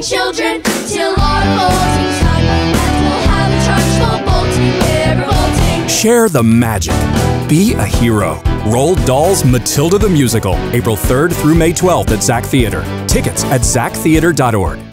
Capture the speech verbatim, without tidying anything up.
vaulting children till our vaulting's done, and we'll have a charge for vaulting, we're revolting. Share the magic. Be a hero. Roald Dahl's Matilda the Musical, April third through May twelfth at Zach Theater. Tickets at zach theater dot org.